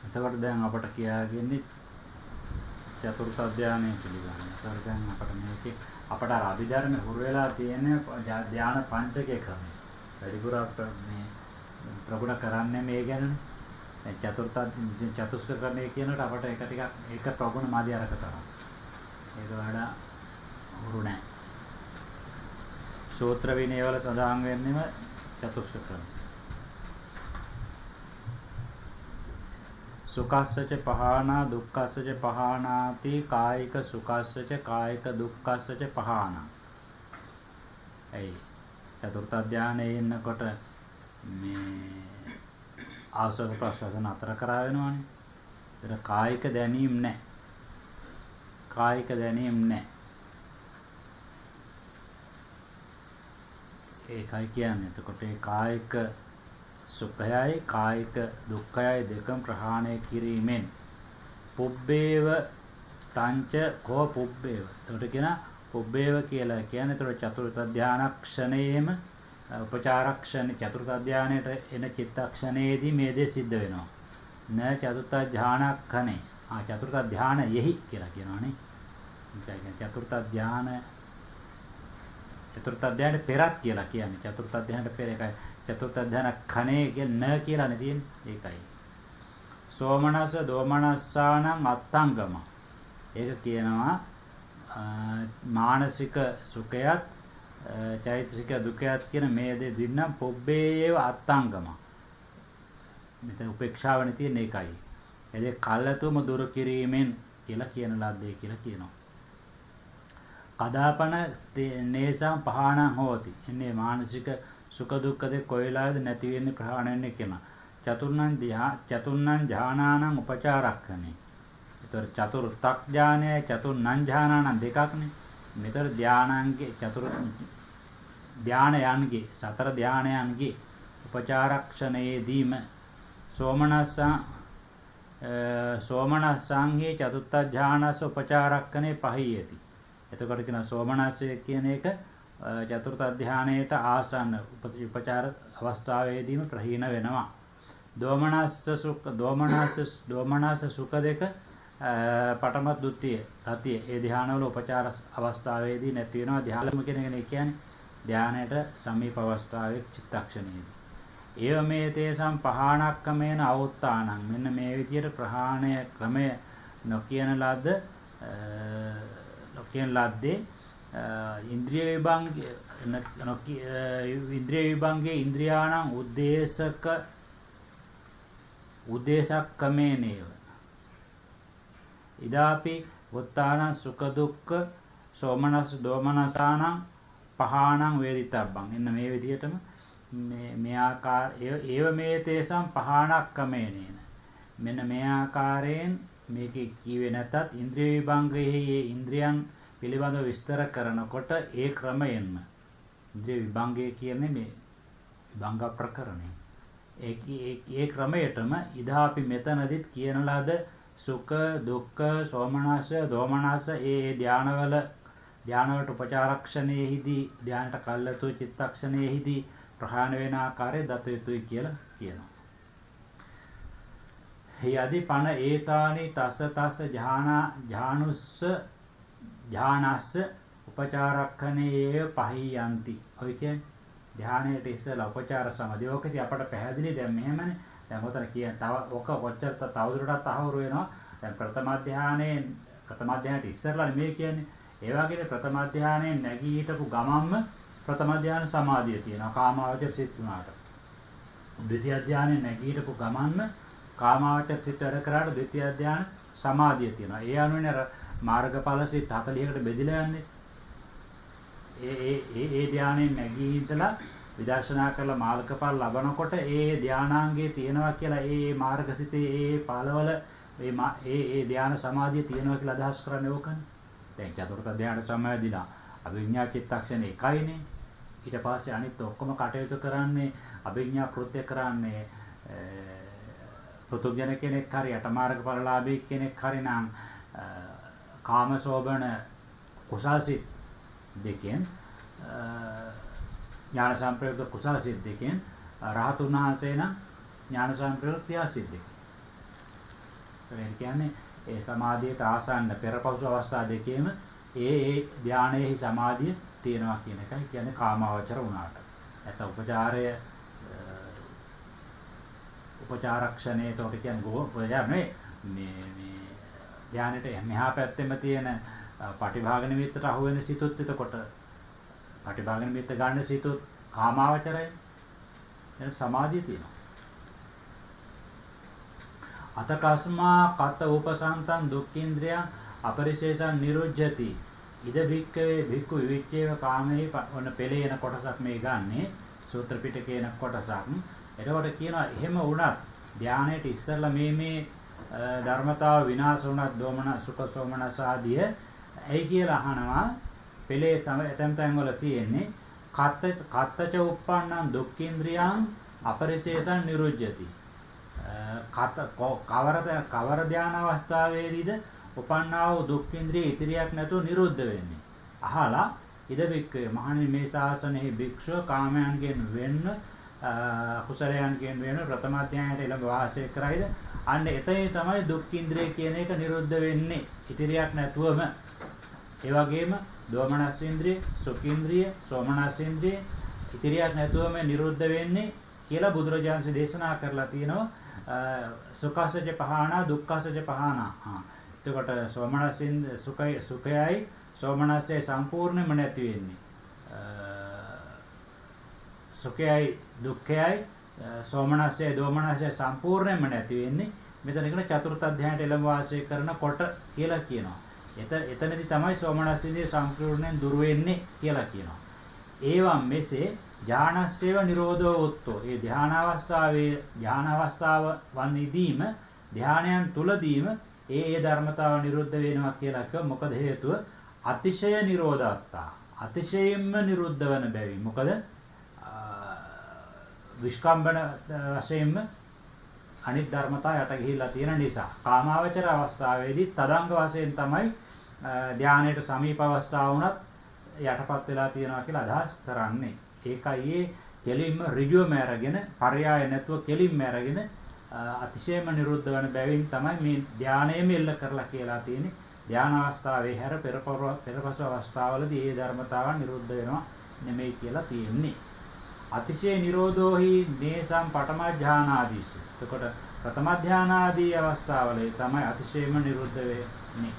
එතකොට දැන් අපට කියාගන්නේ චතුර්ථ ධානය පිළිබඳව. ඒතකොට දැන් අපට මේකේ අපට අර අභිධර්මයේ හුරු වෙලා තියෙන ධාන පංචකයේ ක්‍රමය. වැඩිපුර මේ ප්‍රගුණ කරන්නේ මේ ගැනනේ. චතුස්ක ක්‍රමය කියනකොට අපට ඒක ටිකක් ඒක ප්‍රගුණ මාධ්‍ය අරක තරම්. ඒක වඩා හුරු නැහැ. සූත්‍ර විනය වල සඳහන් වෙන්නේම චතුස්ක ක්‍රමය. සුඛස්සච පහානා දුක්ඛස්සච පහානාති කායික සුඛස්සච කායික දුක්ඛස්සච පහානා. ඒ චතුර්ථ ධානයේ ඉන්නකොට මේ ආස්වාද ප්‍රසවාස නතර කරා වෙනවනේ. ඒක කායික දැනීම නැහැ. කායික දැනීම නැහැ. ඒකයි කියන්නේ. එතකොට ඒ කායික සුඛයයි කායික දුක්ඛයයි දෙකම ප්‍රහාණය කිරීමෙන් පුබ්බේව තංච කෝ පුබ්බේව. එතකොට කියන පුබ්බේව කියලා කියන්නේ එතකොට චතුර්ථ ධානක්ෂණයේම උපචාරක්ෂණ චතුර්ථ ධානයට එන චිත්තක්ෂණයේදී මේ දේ සිද්ධ වෙනවා. න චතුර්ථ ධානක්ඛනේ. චතුර්ථ ධානයෙහි කියලා කියනවානේ. ඒ කියන්නේ චතුර්ථ ධානයට පෙරත් කියලා කියන්නේ. චතුර්ථ ධානයට පෙර එකයි. චතුර්ථ ධාන ඛනේ කියන්නේ න කියලා නේ තියෙන්නේ. ඒකයි. සෝමනස දෝමනස්සානං අත්තංගම. ඒක කියනවා මානසික සුඛයත් චෛතසික දුකයත් කියන මේ දෙ දෙන්නම් පොබ්බේව අත්තංගම. මෙතන උපේක්ෂාවනේ තියෙන එකයි. එදේ කල්ලතුම දුරු කිරීමෙන් කියලා කියන ලද්දේ කියලා කියනවා. කදාපන නේසං පහාණං හෝති. එන්නේ මානසික සුඛ දුක්ඛ දෙක කොයිලාද නැති වෙන්නේ ප්‍රහාණය වෙන්නේ කියන. චතුර්ණං ඥානානං උපචාරක්ඛනේ. ඒතර චතුර්ථක් ඥානයයි චතුර්ණං ඥානානං දෙකක්නේ. මෙතර ධානාංගේ චතුර් ධානයන්ගේ සතර ධානයන්ගේ උපචාරක්ෂණයේදීම සෝමනස්සංහි චතුත්ථ ඥානස උපචාරක්ඛනේ පහියති. එතකොට කියන සෝමනස්සය කියන එක චතුර්ථ ධානයේට ආසන්න උපචාර අවස්ථාවේදීම ප්‍රහීන වෙනවා. දෝමනස්ස සුඛ දෙක පඨම ද්විතීය තතිය ඒ ධානවල උපචාර අවස්ථාවේදී නැති වෙනවා. ධානම කියන එක කියන්නේ ධානයට සමීප අවස්ථාවේ චිත්තක්ෂණයේදී. ඒව මේ තේසම් පහාණක්කමේන අවුත්තානං. මෙන්න මේ විදියට ප්‍රහාණය ක්‍රමය නොකියන ලද්දේ ඉන්ද්‍රිය විභංගේ ඉන්ද්‍රියාණං උද්දේශක්කමේනේව. ඉදාපි වුත්තානං සුඛ දුක්ඛ සෝමනස් දෝමනසානං පහාණං වේදිතබ්බං. එන්න මේ විදිහටම මේ ආකාර ඒව මේ තේසම් පහාණක්කමේනේන. මෙන්න මේ ආකාරයෙන් මේකේ කියවේ නැතත් ඉන්ද්‍රිය විභංගයේ ඉන්ද්‍රියන් පිළිබඳව විස්තර කරනකොට ඒ ක්‍රමයෙන්ම ඉන්ද්‍රිය විභංගය කියන්නේ මේ විභංග ප්‍රකරණය. ඒ ක්‍රමයටම ඉදාපි මෙතනදිත් කියන ලද සුඛ දුක්ඛ සෝමනස්ස දෝමනස්ස ඒ ධානවලට උපචාරක්ෂණයේදී ධානයට කල්ලතු චිත්තක්ෂණයේදී ප්‍රහාණ වෙන ආකාරය දත යුතුයි කියලා කියනවා. යදි පන ඒතානි තස්ස ඥානස්ස උපචාරක්ඛනේ පහියන්ති. ඔය කියන්නේ ධානයට ඉස්සලා උපචාර සමාධිය. ඔකදී අපට පැහැදිලි දැන් මෙහෙමනේ. දැන් උතන කියන තව ඔක කොච්චර තවදුරටත් අහවුරු වෙනවා. දැන් ප්‍රථම ධානයට ඉස්සරලා මේ කියන්නේ. ඒ වගේනේ ප්‍රථම ධානයෙන් නැගී හිටපු ගමන්ම ප්‍රථම ධාන සමාධිය තියෙනවා. කාමාවචර සිත් උනාට. ද්විතිය ධානයෙන් නැගී හිටපු ගමන්ම කාමාවචර සිත් වැඩ කරාට ද්විතිය ධාන සමාධිය තියෙනවා. ඒ අනුවනේ අර මාර්ගඵල සිත් 40කට බෙදලා යන්නේ. ඒ ධානයෙන් නැගී හිටලා විදර්ශනා කරලා මාර්ගඵල ලබනකොට ඒ ධානාංගයේ තියෙනවා කියලා ඒ මාර්ගසිතේ ඒ පාළවල ඒ ධාන සමාධිය තියෙනවා කියලා අදහස් කරන්නේ ඕකනේ. දැන් චතුර්ථ ධානයට සමවැදිනා අභිඥා චිත්තක්ෂණ එකයිනේ. ඊට පස්සේ අනිත් ඔක්කොම කටයුතු කරන්නේ අභිඥා කෘත්‍ය කරන්නේ පෘථුජන කෙනෙක් හරි අටමාර්ගඵලලාභී කෙනෙක් හරි නම් කාමසෝබන කුසල්සිත දෙකෙන් ඥාන සම්ප්‍රයුක්ත කුසල්සිත දෙකෙන් රහතුන් වහන්සේ නම් ඥාන සම්ප්‍රයුක්ත ක්‍රියාසිත දෙකෙන්. ඒ කියන්නේ ඒ සමාධියට ආසන්න පෙරපසු අවස්ථා දෙකේම ඒ ධානයේ සමාධිය තියෙනවා කියන එකයි කියන්නේ කාමාවචර වුණාට. නැත්නම් උපචාරක්ෂණේ තෝට කියන්නේ මේ ධානයට මෙහා පැත්තෙම තියෙන පටිභාග නිමිත්තට අහු වෙන සිතුත් එතකොට පටිභාග නිමිත්ත ගන්න සිතුත් කාමාවචරයි. එන සමාධිය තියෙනවා. අතකස්මා කත උපසන්තං දුක්ඛේන්ද්‍රයන් අපරිශේෂං නිරුජ්ජති. ඉද භික්ඛවේ භික්ඛු විවිච්ඡේව කාමේ ඔන්න පෙළේන කොටසක් මේ ගන්නෙ සූත්‍ර පිටකේන කොටසක්. එතකොට කියනවා එහෙම වුණත් ධානයට ඉස්සෙල්ලා මේ ධර්මතාව විනාශ වුණත් දෝමන සුඛ සෝමනස ආදී ඇයි කියලා අහනවා. පෙළේ තමයි එතෙන් වල තියෙන්නේ කත්තච උප්පන්නං දුක්ඛේන්ද්‍රයන් අපරිශේෂං නිරුජ්ජති. කවර ධාන අවස්ථාවේදීද උපන්නා වූ දුක්ඛේන්ද්‍රිය ඉතිරියක් නැතුව නිරුද්ධ වෙන්නේ. අහලා ඉද බික්කේ මහණනි මේ ශාසනයේ භික්ෂුව කාමයන්ගෙන් වෙන්න කුසලයන්ගෙන් වෙන්න ප්‍රථම අධ්‍යායයට එළඹ වාසය කරයිද අන්න එතේ තමයි දුක්ඛේන්ද්‍රිය කියන එක නිරුද්ධ වෙන්නේ ඉතිරියක් නැතුවම. ඒ වගේම දෝමනස්සේන්ද්‍රිය, සුඛේන්ද්‍රිය, සෝමනස්සේන්ද්‍රිය ඉතිරියක් නැතුවම නිරුද්ධ වෙන්නේ කියලා බුදුරජාණන් දේශනා කරලා තියෙනවා. සුඛසජ පහානා දුක්ඛසජ පහානා. එතකොට සෝමනසින් සුඛයයි සෝමනස්සේ සම්පූර්ණයෙන්ම නැති වෙන්නේ. සුඛයයි දුක්ඛයයි සෝමනස්සේ දෝමනස්සේ සම්පූර්ණයෙන්ම නැති වෙන්නේ. මෙතන කියන චතුර්ථ අධ්‍යායයට එළඹ වාසය කරනකොට කියලා කියනවා. එතනදී තමයි සෝමනස්සේ සම්පූර්ණයෙන් දුර වෙන්නේ කියලා කියනවා. ඒවම් මෙසේ ඥානස්සේව නිරෝධෝ උත්තෝ. ඒ ධාන අවස්ථාව වන්නේදීම ධානයන් තුලදීම ඒ ධර්මතාව නිරුද්ධ වෙනවා කියලා කිව්ව. මොකද හේතුව අතිශය නිරෝධාත්තා. අතිශයින්ම නිරුද්ධ වෙන බැවින්. මොකද විස්කම්බන වශයෙන්ම අනිත් ධර්මතා යට ගිහිල්ලා තියෙන නිසා. කාමාවචර අවස්ථාවේදී තදංග වශයෙන් තමයි ධානයට සමීප අවස්ථාව වුණත් යටපත් වෙලා තියෙනවා කියලා අදහස් කරන්නේ. ඒකයි ඒ කෙලින්ම ඍජුවම අරගෙන පරයාය නැතුව කෙලින්ම අරගෙන අතිශයම නිරුද්ධ වෙන බැවින් තමයි මේ ධානයෙම එල්ල කරලා කියලා තියෙන්නේ. ධාන අවස්ථාවේ හැර පෙරපසු අවස්ථාවලදී මේ ධර්මතාවන් නිරුද්ධ වෙනවා නෙමෙයි කියලා තියෙන්නේ. අතිශය නිරෝධෝහි නේසම් පඨම ධානාදීසු. එතකොට ප්‍රථම ධානාදී අවස්ථාවලේ තමයි අතිශයම නිරුද්ධ වෙන්නේ.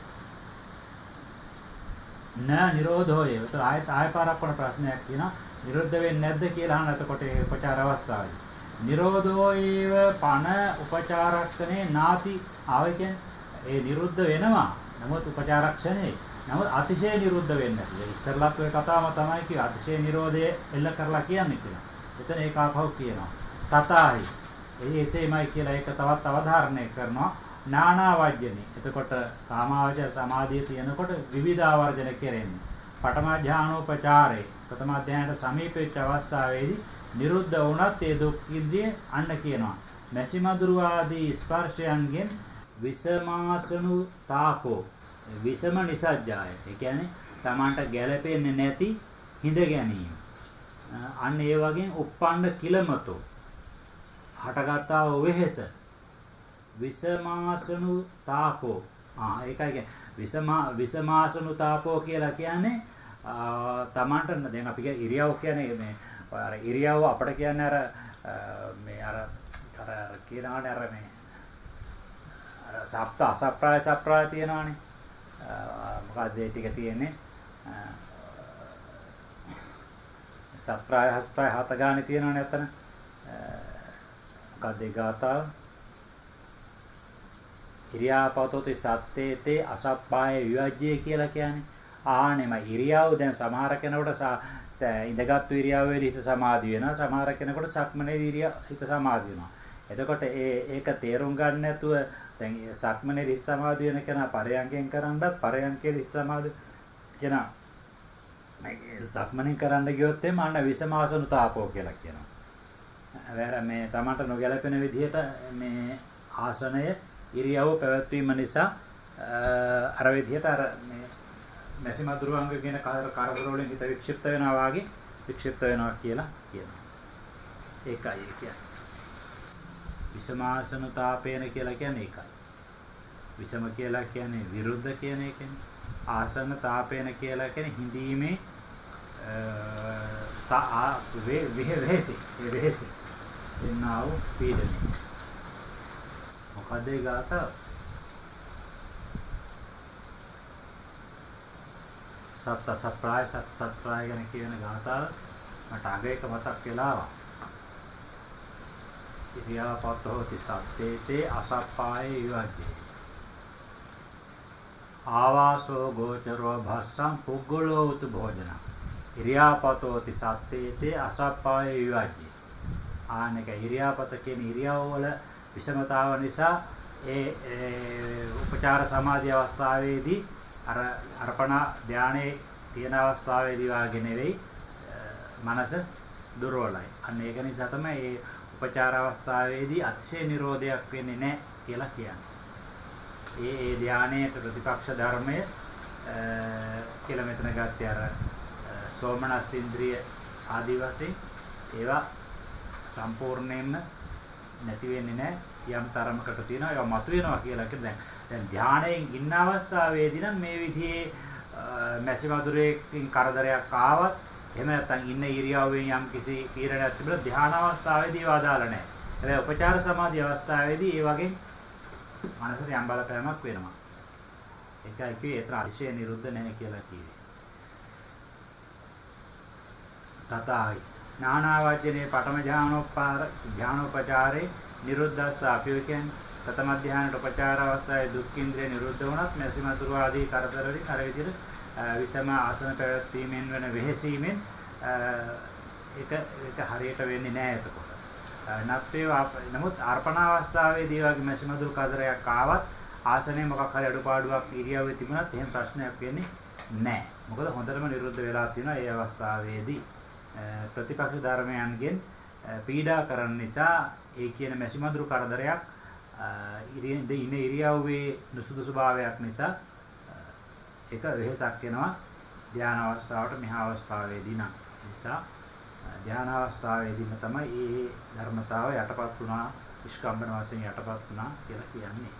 නිරෝධෝය. ඒත් ආය පාරක් වුණ ප්‍රශ්නයක් කියනවා. නිරුද්ධ වෙන්නේ නැද්ද කියලා අහන. එතකොට ඒ උපචාර අවස්ථාවයි. නිරෝධෝ ඒව පන උපචාරක්ෂණේ නාති ආවේ කියන්නේ ඒ නිරුද්ධ වෙනවා. නමුත් උපචාරක්ෂණේ නමුත් අතිශය නිරුද්ධ වෙන්නේ නැහැ. ඉස්සරලත් ඔය කතාවම තමයි කිව්වේ අතිශය නිරෝධය එල්ල කරලා කියන්නේ කියලා. එතන ඒක ආපහු කියනවා. තථාහි. එසේමයි කියලා ඒක තවත් අවධාරණය කරනවා. නානාවජ්ජනේ. එතකොට කාමාවචර සමාධිය තියෙනකොට විවිධ ආවර්ජන කෙරෙන්නේ. පඨම ධානෝපචාරේ ප්‍රථම ධානයට සමීප වෙච්ච අවස්ථාවේදී නිරුද්ධ වුණත් ඒ දුක්ඛින්දිය අන්න කියනවා. මැසිමදුරු ආදී ස්පර්ශයන්ගෙන් විසමාසනු තාපෝ විසම නිසජ්ජාය. ඒ කියන්නේ Tamanට ගැළපෙන්නේ නැති හිඳ ගැනීම. අන්න ඒ වගේ උප්පණ්ඩ කිලමතෝ හටගත්තා වූ වෙහෙස විසමාසනු තාපෝ. ඒකයි විසමාසනු තාපෝ කියලා කියන්නේ Tamanට දැන් අපි කිය ඉරියව් කියන්නේ මේ අර ඉරියව් අපිට කියන්නේ අර මේ අර කියනවානේ අර මේ අර සප්ත අසප්‍රාය සප්‍රාය තියෙනවානේ. මොකක්ද ඒ ටික තියෙන්නේ සප්‍රාය හස්ප්‍රාය හත ගානේ තියෙනවනේ අතන. මොකක්ද ඒ ගාතාව? ඉරියාපතෝති සත්තේතේ අසප්පාය විවජ්ජේ කියලා කියන්නේ. ආනෙම ඉරියව් දැන් සමහර කෙනෙකුට ඉඳගත් ඉරියව්වේදී හිත සමාධි වෙනවා. සමහර කෙනෙකුට සක්මනේ ඉරියව් හිත සමාධි වෙනවා. එතකොට ඒක තේරුම් ගන්න නැතුව දැන් සක්මනේ හිත සමාධි වෙන කෙනා පරයන්කෙන් කරන්නත් පරයන්කේ හිත සමාධි කෙනා සක්මනේ කරන්න ගියොත් එම අන්න විසමාසනු තාපෝ කියලා කියනවා. වැර මේ Tamanට නොගැලපෙන විදිහට මේ ආසනය ඉරියව් පැවැත්වීම නිසා අර විදිහට අර මේ මැසිමදුරුවංග කියන කරදර වලින් හිත වික්ෂිප්ත වෙනවා වාගේ වික්ෂිප්ත වෙනවා කියලා කියනවා. ඒකයි කියන්නේ. විසමාසනතාපේන කියලා කියන්නේ ඒකයි. විසම කියලා කියන්නේ විරුද්ධ කියන එකනේ. ආසන්න තාපේන කියලා කියන්නේ හිඳීමේ වෙහෙසි එන්නා වූ පීඩනය. මොකද ඒ ගාථාව? සත්ප්‍රාය ගැන කියන ගාථාව මට අගයක මතක් වෙලා ආවා. ඉරියාපතෝති සත්තේතේ අසප්පායේ විවජ්ජේ ආවාසෝ ගෝචරෝ භස්සං පුග්ගලෝ උතු භෝජන ඉරියාපතෝති සත්තේතේ අසප්පායේ විවජ්ජේ. ආනක ඉරියාපත කියන ඉරියව් වල විෂමතාව නිසා ඒ උපචාර සමාධි අවස්ථාවේදී අර අර්පණ ධානයේ තියෙන අවස්ථාවේදී වාගේ නෙවෙයි මනස දුර්වලයි. අන්න ඒක නිසා තමයි මේ උපචාර අවස්ථාවේදී අතිශය නිරෝධයක් වෙන්නේ නැහැ කියලා කියන්නේ. ඒ ධානයේ ප්‍රතිපක්ෂ ධර්මය කියලා මෙතන ගත්තේ අර සෝමනස් ඉන්ද්‍රිය ආදී වශයෙන් ඒවා සම්පූර්ණයෙන්ම නැති වෙන්නේ නැහැ. යම් තරමකට තියෙනවා ඒවා මතුවෙනවා කියලා කියන්නේ දැන් ධානයෙන් ඉන්න අවස්ථාවේදී නම් මේ විදිහේ මැසි මధుරයකින් කරදරයක් ආවත් එහෙම නැත්නම් ඉන්න ඉරියව්වෙන් යම් කිසි තීරණයක් තිබුණා ධාන අවස්ථාවේදී ඒවා අදාළ නැහැ. හැබැයි උපචාර සමාධි අවස්ථාවේදී ඒ වගේ මනසට යම් බලපෑමක් වෙනවා. ඒකයි කියේ ඒතර අතිශය නිරුද්ධ නැහැ කියලා කියේ. තථායි ඥානාවචනේ පඨම ඥානෝපචාරේ නිරුද්ධස්ස අපිය කියන්නේ ප්‍රථම ධ්‍යානට උපචාර අවස්ථාවේ දුක්ඛින්ද්‍රිය නිරුද්ධ වුණත් මැසි මතුරු ආදී කරදර වලින් අර විදිහට විෂම ආසන පැවැත්වීමෙන් වෙන වෙහෙසීමෙන් ඒක හරියට වෙන්නේ නැහැ එතකොට. නමුත් අර්පණ අවස්ථාවේදී වගේ මැසි මතුරු කරදරයක් ආවත් ආසනයේ මොකක් හරි අඩුපාඩුවක් ඉරියව්වේ තිබුණත් එහෙම ප්‍රශ්නයක් වෙන්නේ නැහැ. මොකද හොඳටම නිරුද්ධ වෙලා තියෙනවා ඒ අවස්ථාවේදී. ප්‍රතිපක්ෂ ධර්මයන්ගෙන් පීඩා කරන නිසා ඒ කියන මැසි මතුරු කරදරයක් ඉන්න ඉරියව්වේ නුසුදුසු භාවයක් නිසා ඒක වෙහසක් වෙනවා ධානා අවස්ථාවට මෙහා අවස්ථාවේදී නම්. නිසා ධානා අවස්ථාවේදීම තමයි මේ ධර්මතාව යටපත් වුණා, නිෂ්කම්බන වශයෙන් යටපත් වුණා කියලා කියන්නේ.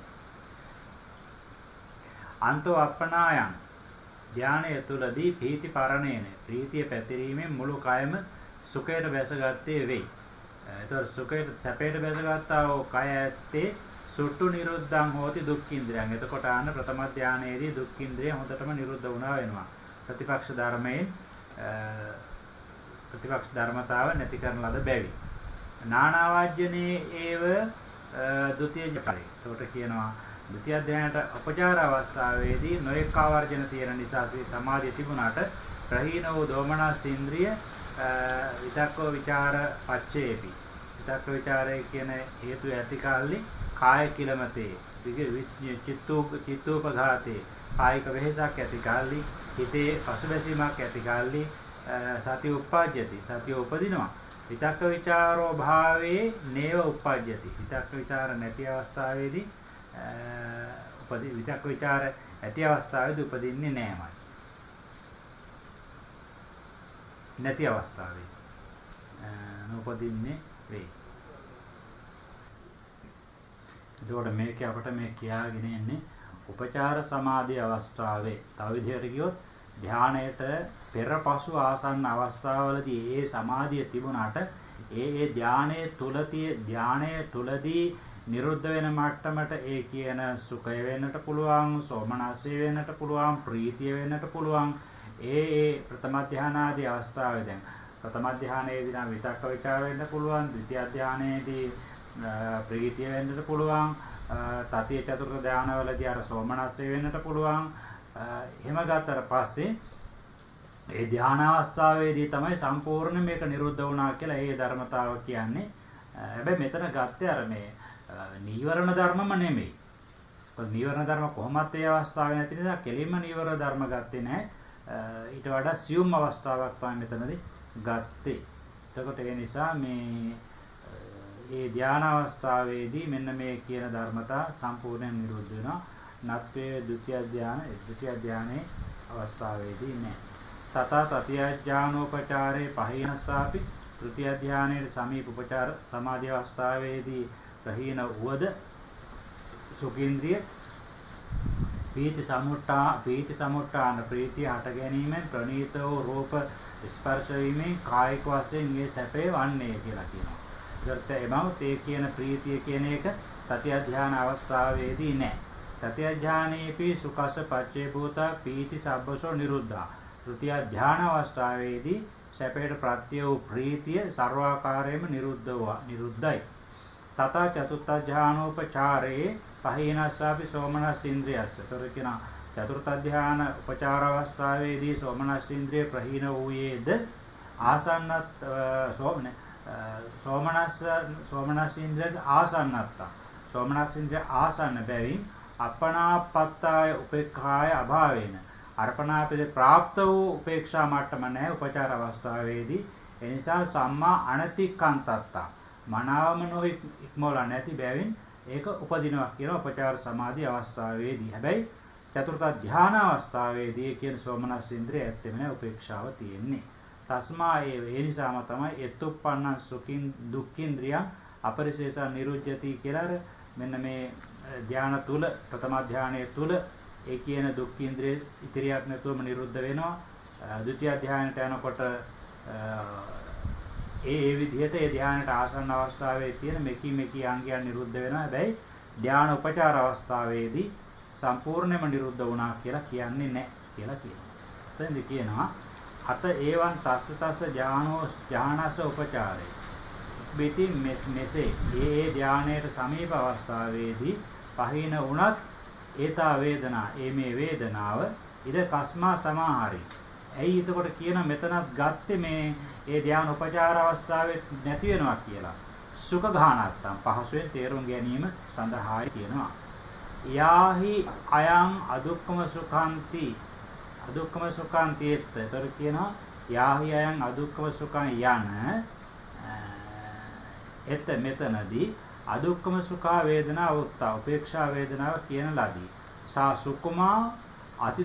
අන්තෝ අප්පනායන් ධානය තුලදී ප්‍රීති පරණේන ප්‍රීතිය පැතිරීමෙන් මුළු කයම සුඛයට බැසගත්තේ වෙයි. ඒතකොට සුඛයට සැපයට බැසගත්තා වූ කය ඇත්තේ සුට්ටු නිරුද්ධං හෝති දුක්ඛින්ද්‍රයන්. එතකොට ආන ප්‍රථම ධානයේදී දුක්ඛින්ද්‍රය හොඳටම නිරුද්ධ වුණා වෙනවා. ප්‍රතිපක්ෂ ධර්මයෙන් ප්‍රතිපක්ෂ ධර්මතාව නැති කරන ලද බැවි. නානාවාජ්‍යනේ ඒව ဒုတိ ය ජපරේ. ඒකට කියනවා ဒုတိ ය ධානයට උපචාර අවස්ථාවේදී නොඑක ආවර්ජන තියෙන නිසා සමාධිය තිබුණාට ප්‍රහීන වූ දෝමනස් ඉන්ද්‍රිය විතක්කෝ විචාර පච්චේපි. විතක්ක විචාරය කියන හේතු ඇති කල්ලි කාය කිලමතේ චිත්තෝපඝාතේ කායික වෙහෙසක් ඇති කල්ලි හිතේ පසුබැසීමක් ඇති කල්ලි සති උප්පජ්ජති. සතිය උපදිනවා. විතක්ක විචාරෝ භාවේ නේව උප්පජ්ජති. විතක්ක විචාර නැති අවස්ථාවේදී විතක්ක විචාර ඇති අවස්ථාවේදී උපදින්නේ නැහැමයි. නැති අවස්ථාවේ නූපදින්නේ වෙයි. ඒකට මේක අපිට මේ කියාගෙන ඉන්නේ උපචාර සමාධි අවස්ථාවේ. තව විදිහට කිව්වොත් ධානයට පෙරපසු ආසන්න අවස්ථාවවලදී ඒ සමාධිය තිබුණාට ඒ ධානයේ තුලදී නිරුද්ධ වෙන මට්ටමට ඒ කියන සුඛය වෙන්නට පුළුවන්, සෝමනස්සය වෙන්නට පුළුවන්, ප්‍රීතිය වෙන්නට පුළුවන්. ඒ ප්‍රථම ධානාදී අවස්ථාවේ දැන් ප්‍රථම ධානයේදී නම් විතක්ක විචාර වෙන්න පුළුවන්, ද්විතිය ධානයේදී ප්‍රීතිය වෙන්නට පුළුවන්, තතිය චතුර්ථ ධානවලදී අර සෝමනස්සය වෙන්නට පුළුවන්. එහෙම ගත්තට පස්සේ ඒ ධාන අවස්ථාවේදී තමයි සම්පූර්ණ මේක නිරුද්ධ වුණා කියලා ඒ ධර්මතාව කියන්නේ. හැබැයි මෙතන ගත්තේ අර මේ නීවරණ ධර්මම නෙමෙයි. මොකද නීවරණ ධර්ම කොහොමත් ඒ අවස්ථාවේ නැති නිසා කෙලින්ම නීවරණ ධර්ම ගත්තේ නැහැ. ඊට වඩා සියුම් අවස්ථාවක් තමයි මෙතනදී ගත්තේ. එතකොට ඒ නිසා මේ ධාන අවස්ථාවේදී මෙන්න මේ කියන ධර්මතා සම්පූර්ණයෙන් නිරුද්ධ වෙනවා. නත්වේ ဒုတိ ය ධානයේ අවස්ථාවේදී නැහැ. තථා තතිය ඥානෝපචාරේ පහිනස්සාපි තෘතිය ධානයේ සමීප උපචාර සමාධි අවස්ථාවේදී ප්‍රහීන වූද සුඛේන්ද්‍රිය පීති සමුට්ඨාන ප්‍රීතිය හට ගැනීමෙන් ප්‍රණීත වූ රූප ස්පර්ශ වීමෙන් කායික වශයෙන් මේ සැපේ වන්නේ කියලා කියනවා. ඒකට එමවුත් ඒ කියන ප්‍රීතිය කියන එක තතිය ධාන අවස්ථාවේදී නෑ. තතිය ධානයේපි සුඛස පච්චේ භූතා පීති සබ්බසෝ නිරුද්ධා. තෘතිය ධාන අවස්ථාවේදී සැපේට ප්‍රත්‍ය වූ ප්‍රීතිය ਸਰවාකාරයෙන්ම නිරුද්ධයි. තථා චතුත්ථ ධානෝපචාරේ පහේනස්සාපි සෝමනස් ඉන්ද්‍රියස්ස. තොර කියන චතුර්ථ ධාන උපචාර අවස්ථාවේදී සෝමනස් ඉන්ද්‍රිය ප්‍රහීන වූයේද ආසන්නත් සෝමනස් ඉන්ද්‍රිය ආසන්නත්ත. සෝමනස් ඉන්ද්‍රිය ආසන්න බැවින් අපනාපත්තාය උපේක්ඛාය අභාවේන අර්පණාපිත ප්‍රාප්ත වූ උපේක්ෂා මට්ටම නැහැ උපචාර අවස්ථාවේදී. ඒ නිසා සම්මා අනතික්කන්තත්තා මනාවම නොඉක්මවලා නැති බැවින් ඒක උපදිනවා කියන උපචාර සමාධි අවස්ථාවේදී. හැබැයි චතුර්ථ ධාන අවස්ථාවේදී කියන සෝමනස් ඉන්ද්‍රිය ඇත්තෙම නැහැ උපේක්ෂාව තියෙන්නේ. තස්මා ඒ නිසාම තමයි එත්තුප්පන්න සුඛින් දුක්ඛින්ද්‍රියං අපරිශේෂ නිරුද්ධති කියලා මෙන්න මේ ධාන තුල ප්‍රථම ධානයේ තුල ඒ කියන දුක්ඛින්ද්‍රිය ඉතිරියක් නැතුවම නිරුද්ධ වෙනවා. ဒုတိ ය ධානයට යනකොට ඒ විදිහට ඒ ධානයට ආසන්න අවස්ථාවේ තියෙන මෙකි අංගයන් නිරුද්ධ වෙනවා. හැබැයි ධාන උපචාර අවස්ථාවේදී සම්පූර්ණයෙන්ම නිරුද්ධ වුණා කියලා කියන්නේ නැහැ කියලා කියනවා. එතෙන්ද කියනවා අත ඒවන් තස්ස ඥානස උපචාරේ. බෙති මෙසේ ඒ ධානයට සමීප අවස්ථාවේදී පහින වුණත් ඒතා වේදනා මේ වේදනාව ඉද කස්මා සමාහරි. ඇයි එතකොට කියන මෙතනත් ගත්තේ මේ ඒ ධාන උපචාර අවස්ථාවේ නැති වෙනවා කියලා. සුඛ ගානත්තම් පහසුවෙන් තේරුම් ගැනීම සඳහායි කියනවා. යාහි අයං අදුක්කම සුඛාන්ති ඒතර කියනවා යාහි අයං අදුක්කම සුඛං යන එත මෙතනදී අදුක්කම සුඛා වේදනා උත්තා උපේක්ෂා වේදනාව කියන ලදී. සා සුකුමා අති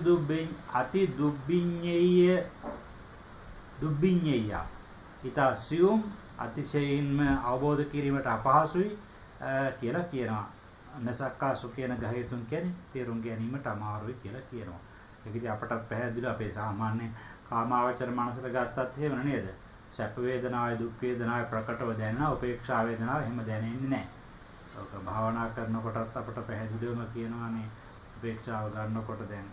දුබ්බිඤ්ඤය ඊතසියුම් අතිශයින්ම අවබෝධ කිරීමට අපහසුයි කියලා කියනවා. නසක්කා සුඛේන ගහේතුන් කියන්නේ තේරුම් ගැනීමට අමාරුයි කියලා කියනවා. ඒක ඉතින් අපට පැහැදිලිව අපේ සාමාන්‍ය කාමාවචර මනසට ගත්තත් එහෙම නේද? සැප වේදනාවයි දුක් වේදනාවයි ප්‍රකටව දැනෙනවා. උපේක්ෂා වේදනාව එහෙම දැනෙන්නේ නැහැ. ඒක භාවනා කරනකොටත් අපට පැහැදිලිවම කියනවානේ උපේක්ෂාව ගන්නකොට දැන්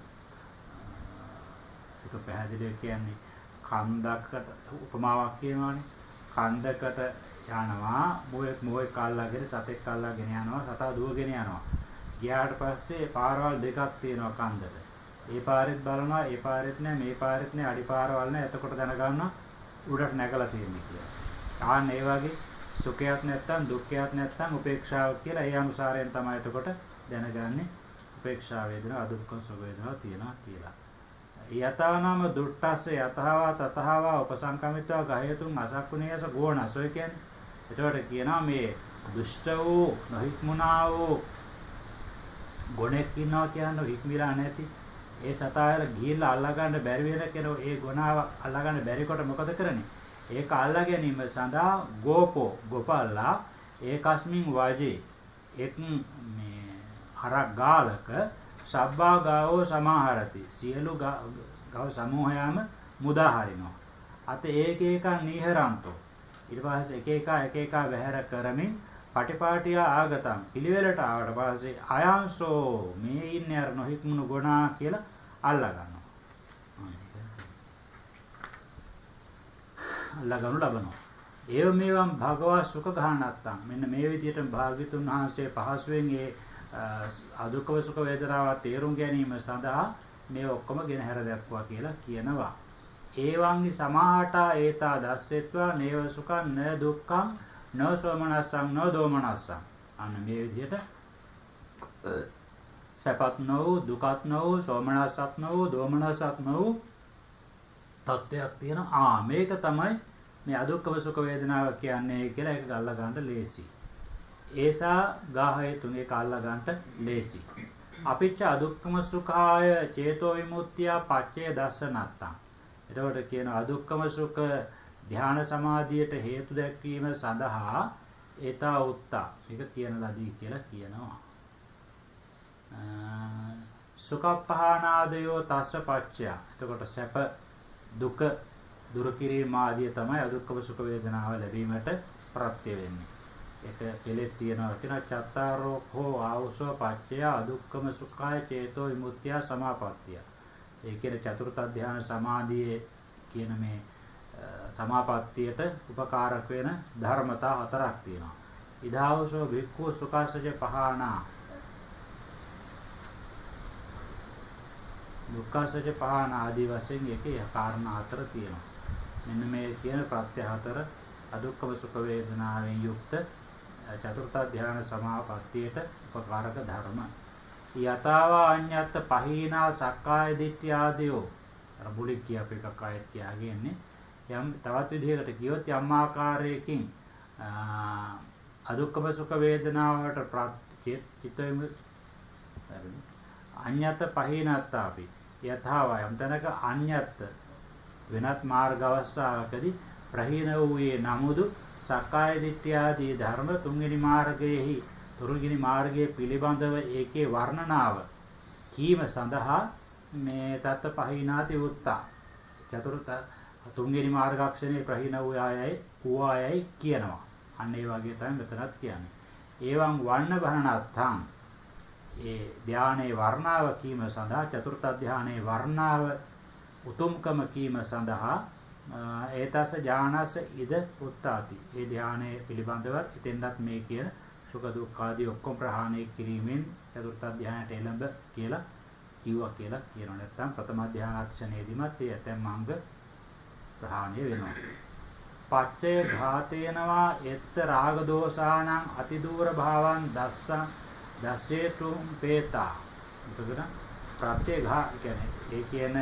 ඒක පැහැදිලිව කියන්නේ කන්දකට උපමාවක් කියනවානේ. කන්දකට යනවා මොයෙක් අල්ලගෙන සතෙක් අල්ලගෙන යනවා සතා දුවගෙන යනවා. ගියාට පස්සේ පාරවල් දෙකක් තියෙනවා කන්දට. ඒ පාරෙත් බලනවා ඒ පාරෙත් නෑ මේ පාරෙත් නෑ අඩි පාරවල් නෑ. එතකොට දැනගන්නවා උඩට නැගලා තියෙන්නේ කියලා. ආන්න ඒ වගේ සුඛයක් නැත්තම් දුක්ඛයක් නැත්තම් උපේක්ෂාව කියලා ඒ අනුසාරයෙන් තමයි එතකොට දැනගන්නේ උපේක්ෂා වේදනා අදුක්ඛ සුඛ වේදනා තියෙනවා කියලා. යතවනම දුට්ටස්ස යතහවා තතහවා උපසංකමිතවා ගහයතුන් අසක්කුණේස ගෝණස්. ඔය කියන්නේ එතකොට කියනවා මේ දුෂ්ට වූ නොහික්මුණා වූ ගොණෙක් ඉන්නවා කියන්නේ හික්මිලා නැති ඒ සතායර ගිහිල්ලා අල්ලා ගන්න බැරි වෙන කෙනා ඒ ගුණාව අල්ලා ගන්න බැරි කොට මොකද කරන්නේ? ඒක අල්ලා ගැනීම සඳහා ගෝපල්ලා ඒකස්මින් වාජේ එක් මේ හරක් ගාලක සබ්බා ගාවෝ සමාහරති. සියලු ගව සමූහයම මුදා හරිනවා. අත ඒක නීහරන්තෝ. ඊට පස්සේ එක එක වැහැර කරමින් පටිපාටිය ආගතම් පිළිවෙලට ආවට පස්සේ අයංසෝ මේ ඉන්නේ අර නොහික්මුණු ගුණා කියලා අල්ලා ගන්නවා. අල්ලා ගන්නු ලබනවා. ඒව මේවම් භගවා සුඛ ගහනත්තම් මෙන්න මේ විදිහට භාග්‍යතුන් වහන්සේ පහසුවෙන් ඒ අදුක්ඛම සුඛ වේදනාව තේරුම් ගැනීම සඳහා මේ ඔක්කොම ගෙන හැර දැක්වා කියලා කියනවා. ඒවංගි සමාහටා ඒතා දස්සෙත්වා නේව සුඛං න දුක්ඛං න සෝමනස්සං න දෝමනස්සං. අන්න මේ විදිහට සපත් නොවු දුකත් නොවු සෝමනස්සත් නොවු දෝමනස්සත් නොවු තත්ත්වයක් තියෙනවා. මේක තමයි මේ අදුක්ඛම සුඛ වේදනාව කියන්නේ කියලා ඒක අල්ලා ගන්න ලේසි. ඒසා ගාහේ තුනේ කාල්ලා ගන්නට ලේසි. අපිච්ච අදුක්ඛම සුඛාය චේතෝ විමුක්තිය පච්චේ දස්සනත්තං. එතකොට කියන අදුක්ඛම සුඛ ධ්‍යාන සමාධියට හේතු දැක්වීම සඳහා ඒතා උත්තා. ඒක කියන ලදී කියලා කියනවා. සුඛප්පහානාදයෝ තස්ස පච්චය. එතකොට සැප දුක දුරු කිරීම ආදී තමයි අදුක්කම සුඛ වේදනාව ලැබීමට ප්‍රත්‍ය වෙන්නේ. ඒක දෙලෙත් තියෙනවා කියන චත්තාරෝ හෝ ආවසෝ පච්චය අදුක්කම සුඛාය චේතෝ විමුක්තිය සමාපත්තිය. ඒ කියන්නේ චතුර්ථ ධ්‍යාන සමාධියේ කියන මේ සමාපත්තියට උපකාරක වෙන ධර්මතා හතරක් තියෙනවා. ඉදාවසෝ භික්ඛු සුඛාසජ පහානා දුක්ඛාසජ පහානා ආදී වශයෙන් එකේ කාරණා හතර තියෙනවා. මෙන්න මේ කියන ප්‍රත්‍ය හතර අදුක්කම සුඛ වේදනාවෙන් යුක්ත චතුර්ථ ධ්‍යාන සමාපත්තියට උපකාරක ධර්ම. යතාවා අඤ්ඤත් පහීනා සක්කාය දිට්ඨිය ආදීෝ අර බුලික් කියප එකක් ආයෙත් කියගෙන්නේ යම් තවත් විදිහකට කියොත් යම් ආකාරයකින් අදුක්කම සුඛ වේදනාවට චිත්ත අඤ්ඤත් පහීනත්තාපි යතාවා යම් තැනක අඤ්ඤත් වෙනත් මාර්ග අවස්ථාවකදී ප්‍රහීන වූයේ නමුදු සක්කාය දිට්ඨිය ආදී ධර්ම තුන්වෙනි මාර්ගයේහි තුන්වෙනි මාර්ගයේ පිළිබඳව ඒකේ වර්ණනාව කීම සඳහා මේ තත් පහිනාති උත්තා චතුර්ථ තුන්වෙනි මාර්ගාක්ෂණේ ප්‍රහීන වූ ආයයි කියනවා. අන්න ඒ වගේ තමයි මෙතනත් කියන්නේ. ඒවං වර්ණ භරණත්තං ඒ ධානයේ වර්ණාව කීම සඳහා චතුර්ථ ධානයේ වර්ණාව උතුම්කම කීම සඳහා ඒතස ඥානස ඉද උත්තාති. ඒ ධානයේ පිළිබඳව ඉතින්වත් මේ කියන සුඛ දුක්ඛ ආදී ඔක්කොම ප්‍රහාණය කිරීමෙන් චතුර්ථ ධානයට එළඹ කියලා කිව්වා කියලා කියනවා. නැත්නම් ප්‍රථම ධානාක්ෂණයේදීමත් ඒ ඇතැම් අංග ප්‍රහාණය වෙනවා. පච්චය ඝාතේනවා එත්ත රාග දෝසානං අතිදූර භාවං දස්සේතුම් පේතා. එතකොට ප්‍රත්‍ය ඝා කියන්නේ ඒ කියන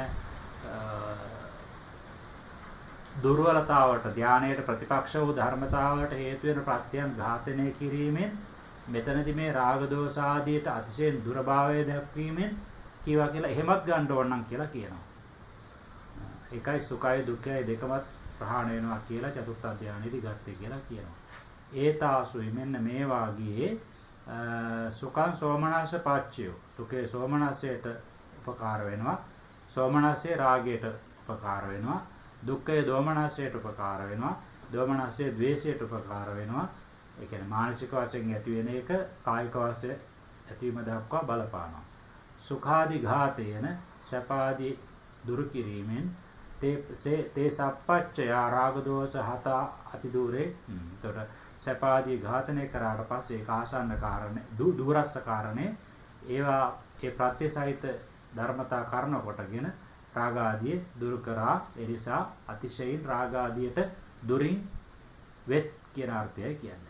දුර්වලතාවට ධානයට ප්‍රතිපක්ෂ වූ ධර්මතාවට හේතු වෙන ප්‍රත්‍යයන් ඝාතනය කිරීමෙන් මෙතනදී මේ රාග දෝස ආදීට අතිශයින් දුරභාවය දක්වීමෙන් කීවා කියලා එහෙමත් ගන්න ඕන නම් කියලා කියනවා. ඒකයි සුඛයි දුක්ඛයි දෙකමත් ප්‍රහාණය වෙනවා කියලා චතුර්ථ ධානයේදී ගත්තේ කියලා කියනවා. ඒතාසුයි මෙන්න මේ වාගේ සුඛං සෝමනස්ස පච්චයෝ සුඛේ සෝමනස්සයට උපකාර වෙනවා. සෝමනස්සේ රාගයට උපකාර වෙනවා. දුක්ඛේ දෝමනස්සයට උපකාර වෙනවා. දෝමනස්සේ ද්වේෂයට උපකාර වෙනවා. ඒ කියන්නේ මානසික වශයෙන් ඇති වෙන එක කායික වශයෙන් ඇතිවීම දක්වා බලපානවා. සුඛාදි ඝාතේන සපාදි දුරු කිරීමෙන් තේ සප්පච්චය රාග දෝෂ හත අති දුරේ. එතකොට සපාදි ඝාතනය කරාට පස්සේ ඒක ආසන්න කාරණේ දුරස්ත කාරණේ ඒවා ඒ ප්‍රත්‍යසහිත ධර්මතා කරන කොටගෙන රාග ආදී දුරු කරා. ඒ නිසා අතිශයින් රාග ආදියට දුරින් වෙත් කියන අර්ථයයි කියන්නේ.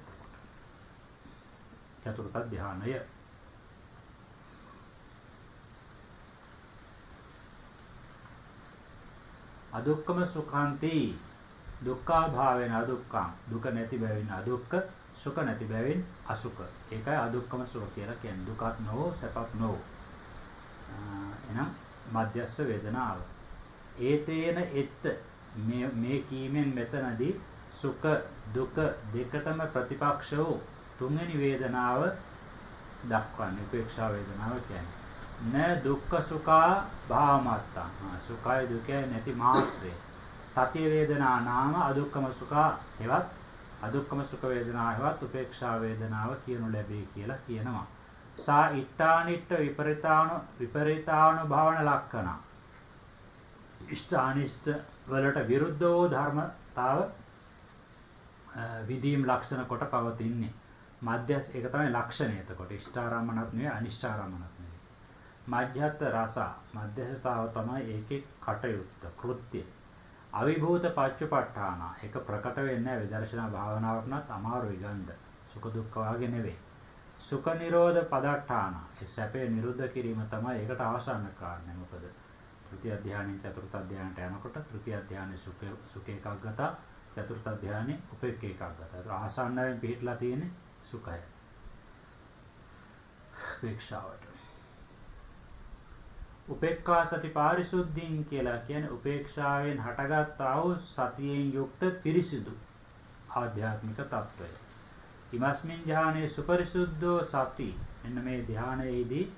චතුර්ථ ධානය අදුක්කම සුඛාන්ති දුක්ඛා භාවේන අදුක්ඛං දුක නැති බැවින් අදුක්ඛ සුඛ නැති බැවින් අසුඛ. ඒකයි අදුක්කම සුඛ කියලා කියන්නේ. දුකත් නොවෝ සැපත් නොවෝ. එනම් මධ්‍යස්ථ වේදනාව. ඒතේන එත් මේ කීමෙන් මෙතනදී සුඛ දුක දෙකටම ප්‍රතිපක්ෂ වූ තුන්වෙනි වේදනාව දක්වන්නේ උපේක්ෂා වේදනාව කියන්නේ. න දුක්ඛ සුඛා භාවමත්තං. සුඛය දුකයි නැති මාත්‍රේ. සතිය වේදනා නාම අදුක්ඛම සුඛා හෙවත් අදුක්ඛම සුඛ වේදනා හෙවත් උපේක්ෂා වේදනාව කියනු ලැබේ කියලා කියනවා. සා ඉට්ඨානිට්ඨ විපරිතාන භාවන ලක්ෂණ. ඉෂ්ඨානිෂ්ඨ වලට විරුද්ධ වූ ධර්මතාව විදීම් ලක්ෂණ කොට පවතින්නේ. මධ්‍යස් ඒක තමයි ලක්ෂණය. එතකොට ඉෂ්ඨාරම්මනත් නෙවෙයි අනිෂ්ඨාරම්මනත් නෙවෙයි. මධ්‍යස්ථ රස මධ්‍යස්ථතාව තමයි ඒකේ කටයුත්ත කෘත්‍ය. අවිභූත පච්චපට්ඨාන ඒක ප්‍රකට වෙන්නේ විදර්ශනා භාවනාවටත් අමාරුයි ගන්න. සුඛ දුක්ඛ වාගේ නෙවෙයි. සුඛ නිරෝධ පදට්ඨාන ඒ සැපේ නිරුද්ධ කිරීම තමයි ඒකට අවසාන කාරණය. මොකද තෘතිය ධානයෙන් චතුර්ථ ධානයට යනකොට තෘතිය ධානයේ සුඛ ඒකාග්‍රත චතුර්ථ ධානයේ උපේක්ඛ ඒකාග්‍රත. ඒක ආසන්නයෙන් පිළිట్లా තියෙන්නේ සුඛය. උපේක්ෂාවට. උපේක්ඛා සති පාරිශුද්ධින් කියලා කියන්නේ උපේක්ෂාවෙන් හටගත් ආ වූ සතියෙන් යුක්ත පිරිසිදු ආධ්‍යාත්මික තත්වය. ඉමස්මින් ධානයේ සුපරිසුද්ධෝ සති. මෙන්න මේ ධානයේදී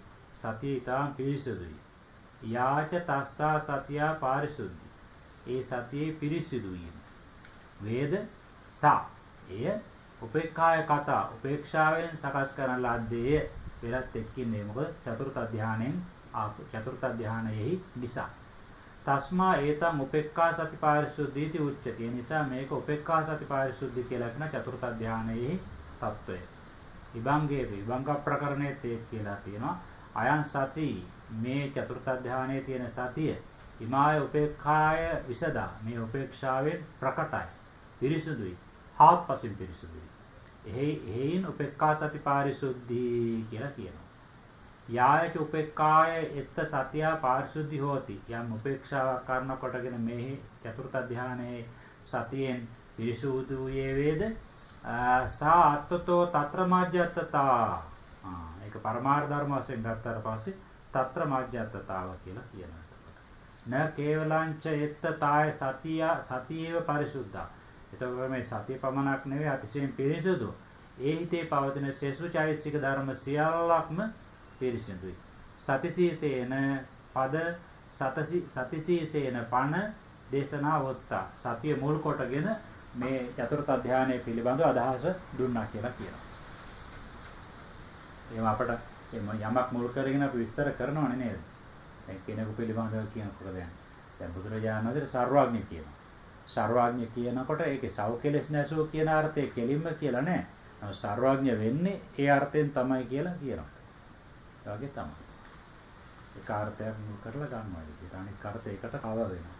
සතිය ඊටාම් පිරිසුදුයි. යාච තස්සා සතියා පාරිශුද්ධි. ඒ සතියේ පිරිසිදුයි. වේද සා එය උපේක්ඛාය කතා උපේක්ෂාවෙන් සකස් කරන ලද්දේ පෙරත් එක්කින්නේ මොකද චතුර්ථ ධානයෙන් ආපු චතුර්ථ ධානයෙහි නිසා. තස්මා ඒතං උපේක්ඛා සති පාරිශුද්ධීති උච්චති. නිසා මේක උපේක්ඛා සති පාරිශුද්ධි කියලා කියන චතුර්ථ ධානයෙහි తত্ত্বය. විභංගේ විභංග ප්‍රකරණයේ තේ කියලා තියෙනවා. අයං සති මේ චතුර්ථ ධානයේ තියෙන සතිය හිමාය උපේක්ඛාය විසදා මේ උපේක්ෂාවෙන් ප්‍රකටයි. පිරිසුදුයි. හාත්පසින් පිරිසුදුයි. එහෙයින් උපේක්ඛා සති පාරිශුද්ධි කියලා කියනවා. යායච උපේක්ඛාය එත්ත සතිය පාරිශුද්ධි හෝති. යම් උපේක්ෂාවක් කරන කොටගෙන මේ චතුර්ථ ධානයේ සතියෙන් පිරිසුදුයේ වේද සා අත්තතෝ తත්‍ර මාජ්‍යත්තතා. ඒක පරමාර්ථ ධර්ම වශයෙන් ගත්තාට පස්සේ తත්‍ර මාජ්‍යත්තතාව කියලා කියනවා. න කේවලංච එත්ත තාය සතියේව පරිසුද්ධා. එතකොට මේ සතිය පමණක් නෙවෙයි අතිශයින් පිරිසුදු. ඒ හිතේ පවතින සෙසු චෛතසික ධර්ම සියල්ලක්ම පිරිසුදුයි. සතිසීසේන පද සතිසීසේන පන දේශනා වත්තා. සතිය මුල් කොටගෙන මේ චතුර්ථ ධානයේ පිළිබඳව අදහස දුන්නා කියලා කියනවා. එහෙනම් අපට යමක් මුල් කරගෙන අපි විස්තර කරනවනේ නේද? දැන් කෙනෙකු පිළිබඳව කියනකොට දැන් බුදුරජාණන් වහන්සේ සර්වඥ කියනවා. සර්වඥ කියනකොට ඒකේ සෞඛලස් නැසෝ කියන අර්ථය කෙලින්ම කියලා නෑ. සර්වඥ වෙන්නේ ඒ අර්ථයෙන් තමයි කියලා කියනවා. ඒ වගේ තමයි. ඒක අර්ථයක් මුල් කරලා ගන්නවා. ඒක අනිත් අර්ථයකට කව වෙනවා.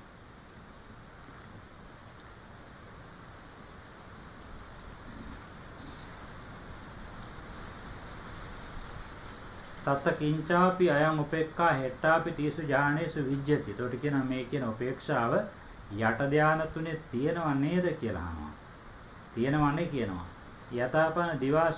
තත්ත කිංචාපි අයං උපේක්ඛා හෙට්ටාපි තීසු ඥානේසු විජ්ජති. ඒකට කියනවා මේ කියන උපේක්ෂාව යට ධාන තුනේ තියෙනව නේද කියලා අහනවා. තියෙනවනේ කියනවා. යතාපන දිවා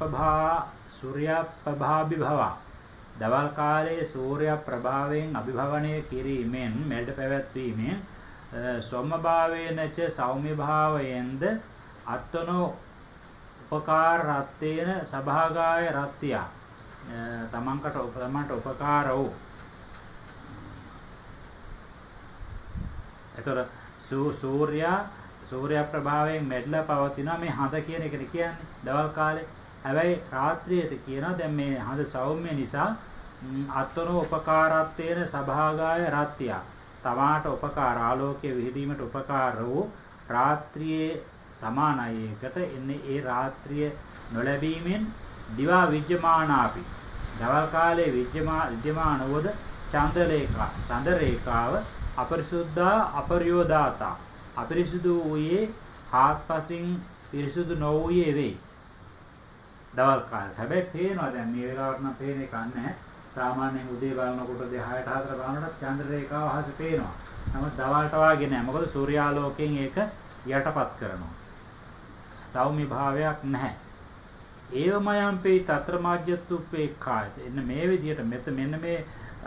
සූර්යප්‍රභාභිභව. දවල් කාලයේ සූර්ය ප්‍රභාවයෙන් අභිභවණය කිරීමෙන් මෙල්ඩ පැවැත්වීමෙන් සොම්මභාවේනච සෞම්‍ය භාවයෙන්ද අත්තනෝ උපකාර රත්තේන සභාගාය රත්ත්‍ය තමන්ට උපකාර වූ. එතකොට සූර්ය ප්‍රභාවයෙන් මෙඩලා පවතින මේ හඳ කියන එක කියන්නේ දවල් කාලේ. හැබැයි රාත්‍රියේදී කියනවා දැන් මේ හඳ සෞම්‍ය නිසා අත්වනෝ උපකාරත්තේන සභාගාය රත්ත්‍ය. තමාට උපකාර ආලෝකයේ විහිදීමට උපකාර වූ රාත්‍රියේ සමානයි එකට එන්නේ ඒ රාත්‍රිය නොලැබීමෙන් දිවා විජ්ජමානාපි. දවල් කාලේ විජ්ජමාන වූද චන්ද්‍ර රේඛාව අපරිසුද්ධා අපරියෝදාතා. අපරිසුදු වූයේ හාත්පසින් පිරිසුදු නොවූයේ වෙයි. දවල් කාලේ. හැබැයි පේනවා දැන් මේ වෙලාවට නම් පේන එක නැහැ. සාමාන්‍යයෙන් උදේ බලනකොට 6ට 4ට බලනකොට චන්ද්‍ර රේඛාව අහස පේනවා. නමුත් දවල්ට වාගේ නෑ. මොකද සූර්යාලෝකයෙන් ඒක යටපත් කරනවා. සෞම්‍ය භාවයක් නැහැ. ඒවමයන්පේ తත්‍ර මාජ්‍යත්තුපේක්ඛාය. එන්න මේ විදිහට මෙන්න මේ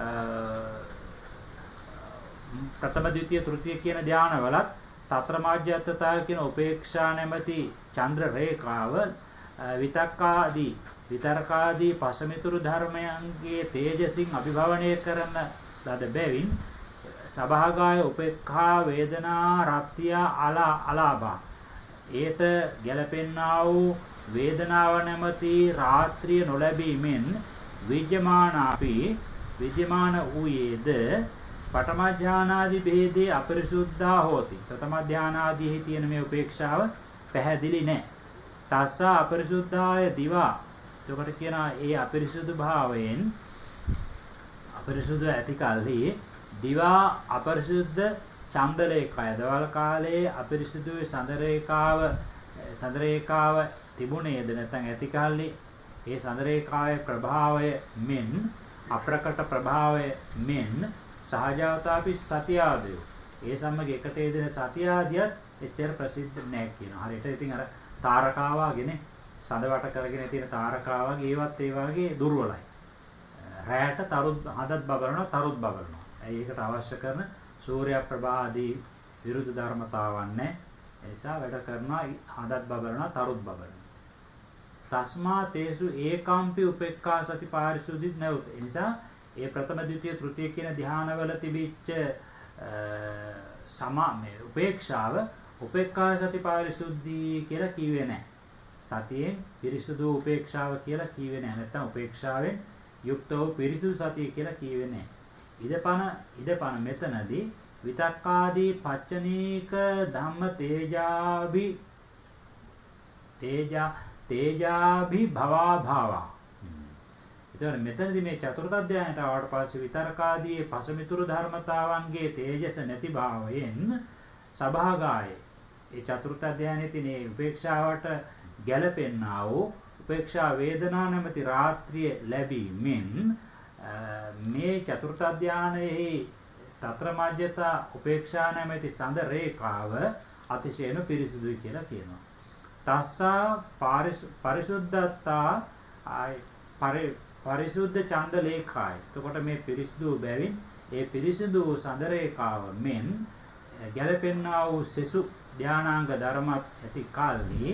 ප්‍රථම ද්විතීය තෘතීය කියන ධානවලත් తත්‍ර මාජ්‍යත්තතාව කියන උපේක්ෂා නැමැති චන්ද්‍ර රේඛාව විතර්කාදී පසමිතුරු ධර්මයන්ගේ තේජසින් අභිභවණය කරන ලද බැවින් සභාගාය උපේක්ඛා වේදනා රත්ත්‍ය අලාභා. ඒත ගැලපෙන්නා වූ වේදනාව නැමැති රාත්‍රිය නොලැබීමෙන් විජ්ජමාන වූයේද පඨම ඥානාදී ભેදේ අපරිසුද්ධා හෝති. ප්‍රථම ඥානාදීෙහි තියෙන මේ උපේක්ෂාව පැහැදිලි නැහැ. තස්ස අපරිසුද්ධාය දිවා. එතකොට කියනවා ඒ අපරිසුදු භාවයෙන් අපරිසුදු ඇති කල්හි දිවා අපරිසුද්ධ චන්දරේඛාය. දවල් කාලයේ අපරිසුදුයි සඳරේඛාව තිබුණේද නැත්නම් ඇති කල්හි ඒ සඳරේඛාවේ ප්‍රභාවය මෙන් අප්‍රකට ප්‍රභාවය මෙන් සහජවතාපි සතියාදය. ඒ සමග එකට යෙදෙන සතියාදියත් එච්චර ප්‍රසිද්ධ නැහැ කියනවා. හරියට ඉතින් අර තාරකාවාගෙන සඳ වට කරගෙන තියෙන තාරකාවාගේ ඒවත් ඒ වගේ දුර්වලයි. රැයට තරුත් හදත් බබලනවා තරුත් බබලනවා. ඒකට අවශ්‍ය කරන සූර්ය ප්‍රභා ආදී විරුද්ධ ධර්මතාවන් නැහැ. ඒ නිසා වැඩ කරනවා හදත් බබලනවා තරුත් බබලනවා. තස්මා තේසු ඒකාම්පි උපේක්ඛා සති පාරිශුද්ධි නැවත. ඒ නිසා ඒ ප්‍රථම ද්විතීය තෘතීය කියන ධානවල තිබිච්ච සමාමයේ උපේක්ෂාව උපේක්ඛා සති පාරිශුද්ධි කියලා කිව්වේ නැහැ. සතියෙන් පිරිසුදු උපේක්ෂාව කියලා කිව්වේ නැහැ. නැත්නම් උපේක්ෂාවෙන් යුක්ත වූ පිරිසුදු සතිය කියලා කිව්වේ නැහැ. ඉදපන මෙතනදී විතක්කාදී පච්චනීක ධම්ම තේජාභි භවා භාවා. එතකොට මෙතනදී මේ චතුර්ථ අධ්‍යයනයට ආවට පස්සේ විතරකාදී පසමිතුරු ධර්මතාවන්ගේ තේජස නැති භාවයෙන් සභාගායේ ඒ චතුර්ථ අධ්‍යයනයේ තියෙන උපේක්ෂාවට ගැළපෙන්නා වූ උපේක්ෂා වේදනා නැමැති රාත්‍රිය ලැබීමෙන් මේ චතුර්ථ අධ්‍යයනයේ తත්‍ර මජ්ජත උපේක්ෂා නැමැති සඳ රේඛාව අතිශයන පිරිසුදුයි කියලා කියනවා. තස්සා පරිසුද්ධත්තා පරිසුද්ධ ඡන්ද ලේඛායි. එතකොට මේ පිරිසුදු බැවින් ඒ පිරිසුදු සඳ රේඛාව මෙන් ගැළපෙන්නා වූ සෙසු ධානාංග ධර්මත් ඇති කල්හි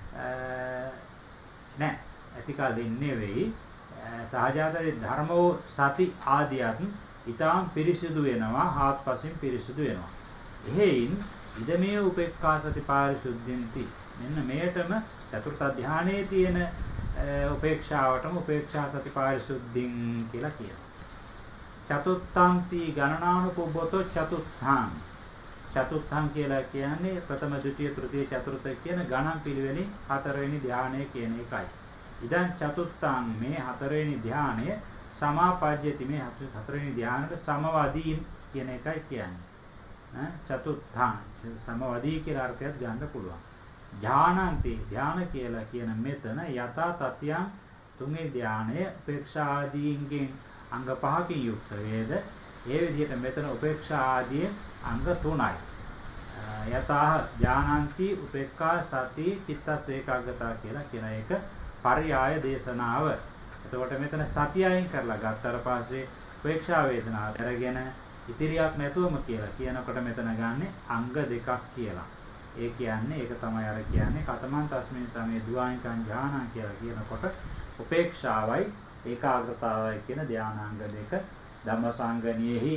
ඇති කල්හි නෙවෙයි සහජාතයේ ධර්මෝ සති ආදියත් ඊටාම් පිරිසුදු වෙනවා, හාත්පසින් පිරිසුදු වෙනවා. එහෙයින් ඉදමේ උපේක්ඛා සති පාරිශුද්ධින්ති. මෙන්න මේටම චතුර්ථ ධානයේ තියෙන උපේක්ෂාවටම උපේක්ෂා සති පාරිශුද්ධින් කියලා කියනවා. චතුත්ථාන්ති ගණනානුපුබ්බතෝ චතුත්ථාන්. චතුත්ථාන් කියලා කියන්නේ ප්‍රථම ද්විතීය තෘතීය චතුර්ථ කියන ගණන් පිළිවෙලින් හතරවෙනි ධානය කියන එකයි. ඉදන් චතුත්ථාන් මේ හතරවෙනි ධානය සමාපජ්ජති. මේ හතරවෙනි ධානයට සමවදීන් කියන එකයි කියන්නේ. චතුත්ථාන සමවදී කියලා අර්ථයක් ගන්න පුළුවන්. ඥානන්ති ධාන කියලා කියන මෙතන යථා තත්‍යං තුන්වෙනි ධානය උපේක්ෂා ආදීන්ගෙන් අංග පහකින් යුක්ත වේද. ඒ විදිහට මෙතන උපේක්ෂා ආදී අංග 3යි. යථා ඥානන්ති උපේක්ඛා සති චිත්තස් ඒකාග්‍රතාව කියලා කියන එක පරියාය දේශනාව. එතකොට මෙතන සතිය අයින් කරලා ගත්තට පස්සේ උපේක්ෂා වේදනාව අරගෙන ඉතිරියක් නැතුවම කියලා කියනකොට මෙතන ගන්නෙ අංග දෙකක් කියලා. ඒ කියන්නේ ඒක තමයි අර කියන්නේ කතමන් තස්මින් සමේ දුආංකං ඥානං කියලා කියනකොට උපේක්ෂාවයි ඒකාග්‍රතාවයි කියන ධානාංග දෙක ධම්මසංගණියෙහි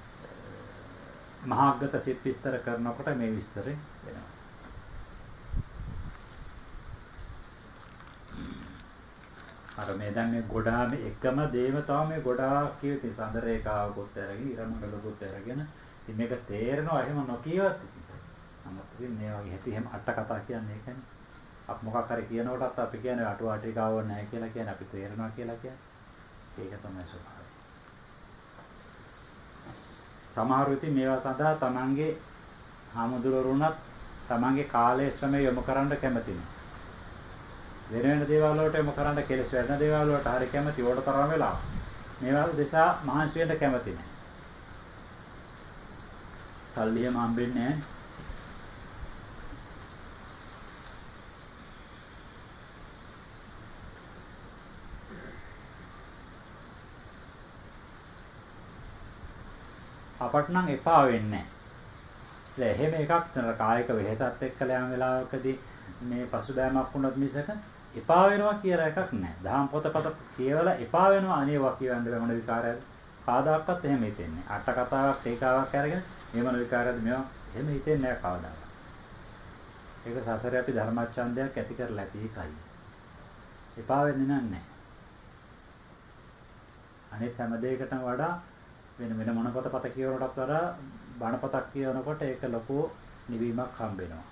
මහාග්ගත සිත් විස්තර කරනකොට මේ විස්තරය වෙනවා. අර මේ දැන් මේ ගොඩාම එකම දේම තමයි මේ ගොඩාක් කියති සඳ රේඛාවකුත් අරගෙන ඉරමඟලකුත් අරගෙන ඉතින් මේක තේරෙනවා එහෙම නොකියවත්. නමුත් ඉතින් මේ වගේ හැටි එහෙම අට කතා කියන්නේ ඒකනේ. අප මොකක් හරි කියනකොටත් අපි කියන්නේ අටුවාටිකාව නැහැ කියලා කියන්නේ අපි තේරෙනවා කියලා කියන්නේ. ඒක තමයි ස්වභාවය. සමහරව ඉතින් මේවා සඳහා තමන්ගේ හාමුදුරුවරුණත් තමන්ගේ කාලයේ ශ්‍රමය යොමු කරන්න කැමති නෑ. වෙන දේවල් වලට යොමු කරන්න කෙලස් වෙන දේවල් වලට හරි කැමති ඕඩ තරම් වෙලා. මේවා දෙසා මහන්සි වෙන්න කැමති නෑ. සල්ලි එහෙම හම්බෙන්නේ නෑ. අපට නම් එපා වෙන්නේ නැහැ. එහෙම එකක් නේද කායික වෙහෙසත් එක්කලා යන වෙලාවකදී මේ පසුබෑමක් වුණත් මිසක එපා වෙනවා කියලා එකක් නැහැ. දහම් පොතපත කියවලා එපා වෙනවා අනේවා කියවන්න බෑ මොන විකාරයද? කාදාක්වත් එහෙම හිතෙන්නේ. අට කතාවක් ටේකාවක් අරගෙන මේ මොන විකාරයද මේවා එහෙම හිතෙන්නේ නැහැ කවදාවත්. ඒක සසරේ අපි ධර්මච්ඡන්දයක් ඇති කරලා ඇති එකයි. එපා වෙන්නේ නැහැ. අනිත් හැම දෙයකටම වඩා වෙන මොන පොතපත කියවනකොටත් වඩා බණ පොතක් කියවනකොට ඒක ලොකු නිවීමක් හම්බ වෙනවා.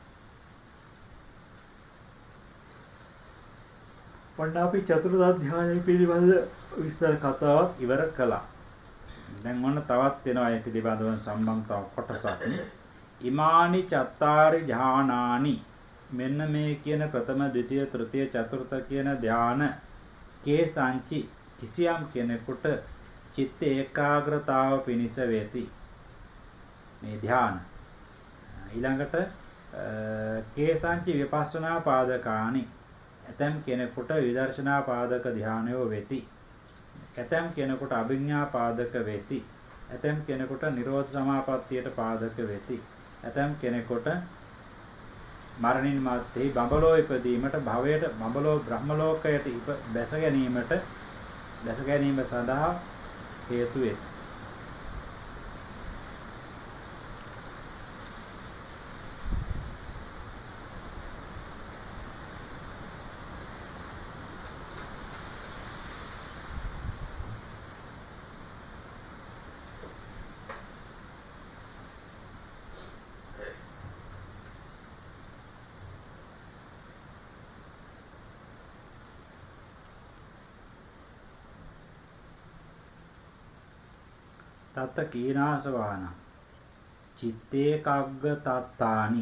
වඩ අපි චතුර්ථ අධ්‍යානයේ පිළිබඳ විස්තර කතාවක් ඉවර කළා. දැන් ඔන්න තවත් වෙනවා ඒ පිළිබඳව සම්බන්ධතාව කොටසක්. ඉමානි චත්තාරි ධානානි මෙන්න මේ කියන ප්‍රථම ද්විතීය තෘතීය චතුර්ථ කියන ධාන කේ සංචි කිසියම් කෙනෙකුට චිත්ත ඒකාග්‍රතාව පිණිස වේති. මේ ධාන ඊළඟට කේසංචි විපස්සනා පාදකානි ඇතම් කෙනෙකුට විදර්ශනා පාදක ධානයෝ වෙති. ඇතම් කෙනෙකුට අභිඥා පාදක වෙති. ඇතම් කෙනෙකුට නිරෝධ සමාපත්තියට පාදක වෙති. ඇතම් කෙනෙකුට මරණින් මත්තේ බඹලෝ ඉපදීමට භවයට බඹලෝ බ්‍රහ්ම ලෝකයට බැස ගැනීම සඳහා හේතු වේ. තත්ත කීනාසවාන චිත්තේ කග්ග තත්තානි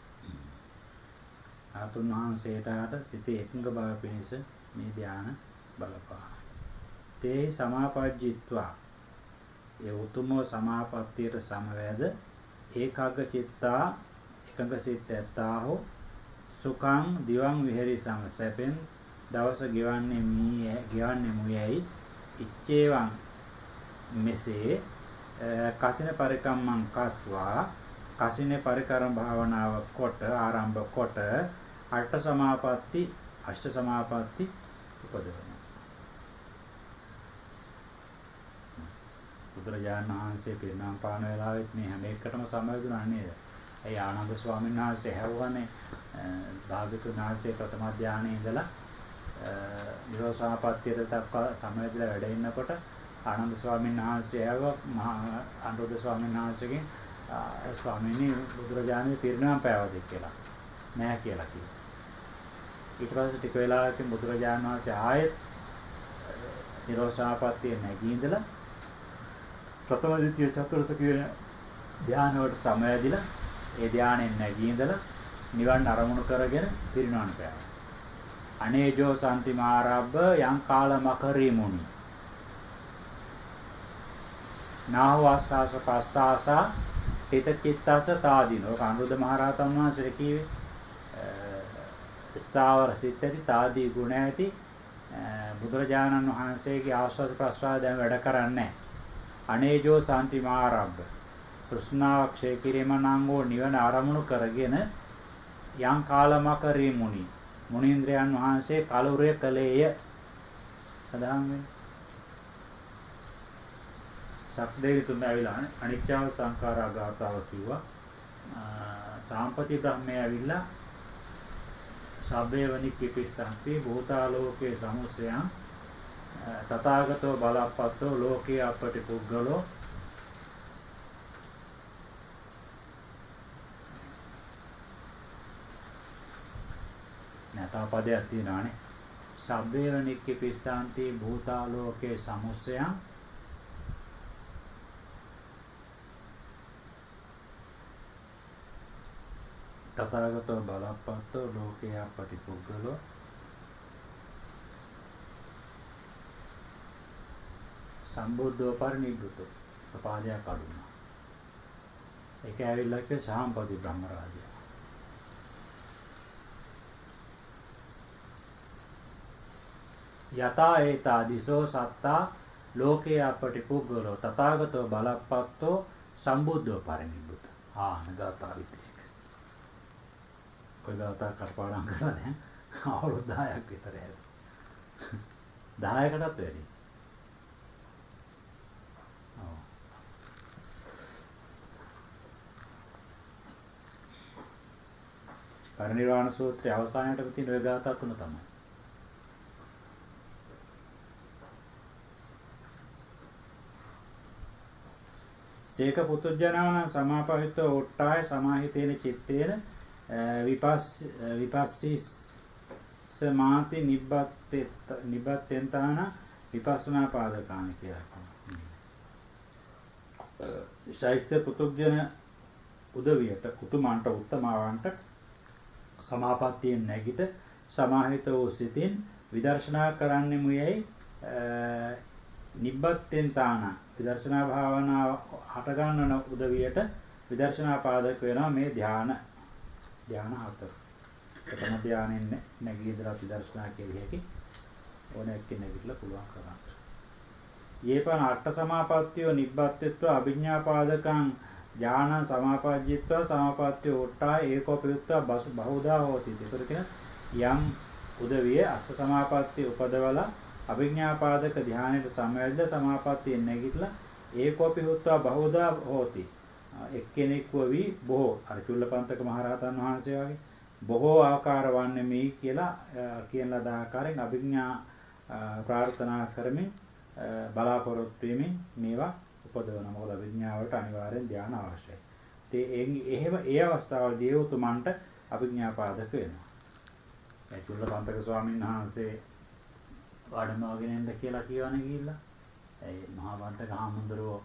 ආතුන් වහන්සේට සිතේ එකඟ බව පිණිස මේ ධාන බලපා. තේ සමාපජ්ජිත්වා ඒ උතුමෝ සමාපත්තියට සමවැද ඒකග්ග චිත්තා එකඟ සිත් ඇත්තාහෝ සුඛං දිවං විහෙරි සැපෙන් දවස ගෙවන්නේ මුයයි ඉච්ඡේවං මෙසේ කසින පරිකම්මං කତ୍වා කසින පරිකරම භාවනාව කොට ආරම්භ කොට අෂ්ට සමාපatti උපදවන. බුදුරජාණන් වහන්සේ පිරිනමන පාන වෙලාවෙත් මේ හැම එකටම සමවැදුණා නේද? ඒ ආනන්ද ස්වාමීන් වහන්සේ හැවුවනේ භාගතුන් වහන්සේ ප්‍රථම ධානයේ ඉඳලා නිරෝධසමාපත්තියට දක්වා සමවැදලා වැඩ ඉන්නකොට ආනන්ද ස්වාමීන් වහන්සේ මහා අනුරුද්ධ ස්වාමීන් වහන්සේගෙන් ස්වාමීනි බුදුරජාණන් පිරිනමන පෑවද කියලා නෑ කියලා කිව්වා. ඊට පස්සේ ටික වෙලාවකින් බුදුරජාණන් වහන්සේ ආයෙත් නිරෝධසමාපත්තියේ නැගී ඉඳලා ප්‍රථම ද්විතීය චතුර්ථ කියන ධානය වලට සමවැදිලා ඒ ධානයෙන් නැගී ඉඳලා නිවන් අරමුණු කරගෙන පිරිනමන පෑවා. අනේජෝ සම්තිමාරබ්බ යං කාලමකරි මුනි නාවාසස පස්සාස හිත චිත්තස තාදීනෝ අනුරුද්ධ මහ රහතන් වහන්සේ කිව්වේ ස්ථාවර සිත්ති තාදී ගුණ ඇති බුදුරජාණන් වහන්සේගේ ආස්වාද ප්‍රස්වාද දැන් වැඩ කරන්නේ අනේජෝ සම්තිමාරබ්බ තෘෂ්ණාව ක්ෂය කිරීම නංගෝ නිවන ආරමුණු කරගෙන යම් කාලමකරි මුනි මුනීන්ද්‍රයන් වහන්සේ කලුරය කලේය සඳහන් වෙන්නේ. සක්දේවිතුන් ඇවිල්ලා අනිච්චව සංඛාරා ගාතාව කිව්වා. සාම්පති බ්‍රහ්මයා ඇවිල්ලා සබ්බේවනි කිපිසන්ති භූතාලෝකේ සමුස්සයං තථාගතෝ බලප්පත්තෝ ලෝකේ අපටි පුද්ගලෝ නැතා පදයක් තියෙනවානේ. සබ්බේවනි කිපිසන්ති භූතාලෝකේ සමුස්සයං තථාගතෝ බලප්පත්තෝ ලෝකේ අපටි පුද්ගලෝ සම්බුද්ධෝ පරිනිබ්බුතෝ පාදයක් අඩුනා. ඒක ඇවිල්ලා කිය සාම්පති බ්‍රහ්ම රාජයා. යතා ඒතා දිසෝ සත්තා ලෝකේ අපටි පුද්ගලෝ තථාගතෝ බලප්පත්තෝ සම්බුද්ධෝ පරිනිබ්බුත. නගතා විතික. ඔය ගාථා කටපාඩම් කරලා දැන් අවුරුදු 10ක් විතර ඇද 10කටත් වැඩි. ඔව්. පරිනිර්වාණ සූත්‍රයේ අවසානයේට තියෙන ඔය ගාථා තුන තමයි. සේක පුතුජනාන සමාපහිතෝ උට්ටාය සමාහිතේන චිත්තේන විපස්සිස් සමාති නිබ්බත්තෙන්තාන විපස්සනා පාදකාන කියලා කියනවා. ශෛත්‍ය පුතුජන උදවියට උතුමන්ට උත්තමාවන්ට සමාපත්තියෙන් නැගිට සමාහිත වූ සිතින් විදර්ශනා කරන්නෙමු යයි නිබ්බත්තෙන්තාන විදර්ශනා භාවනාව හට ගන්නන උදවියට විදර්ශනා පාදක වෙනවා මේ ධාන හතර. ප්‍රථම ධානයෙන් නැගීදලා විදර්ශනා කෙරෙහි ඕනෙක් කෙනෙකුට පුළුවන් කරගන්න. යේපන අට සමාපත්තිය නිබ්බත්ත්ව අභිඥා පාදකං ඥාන සමාපජ්ජිත්වා සමාපත්තිය උට්ටා ඒකෝපයුක්තා බහුදා හෝති. ඒතර කියන යම් උදවිය අස්ස සමාපත්තිය උපදවලා අභිඥාපාදක ධානයට සමවැද්ද සමාපත්තියෙන් නැගිටලා ඒකෝපයුක්තා බහුදා හෝති. එක්කෙනෙක්ව වී බොහෝ අර චුල්ලපන්තක මහරහතන් වහන්සේ වගේ බොහෝ ආකාර වන්නේ මේ කියලා කියන ලද ආකාරයෙන් අභිඥා ප්‍රාර්ථනා කරමින් බලාපොරොත්තු වෙමින් මේවා උපදවන. මොකද අභිඥාවට අනිවාර්යෙන් ධානය අවශ්‍යයි. ඒ අවස්ථාවේදී උතුමන්ට අභිඥාපාදක වෙනවා. ඒ චුල්ලපන්තක ස්වාමීන් වහන්සේ වඩනවගෙන ඉන්න කියලා කියවන ගිහිල්ලා ඒ මහා වන්තක හාමුදුරුවෝ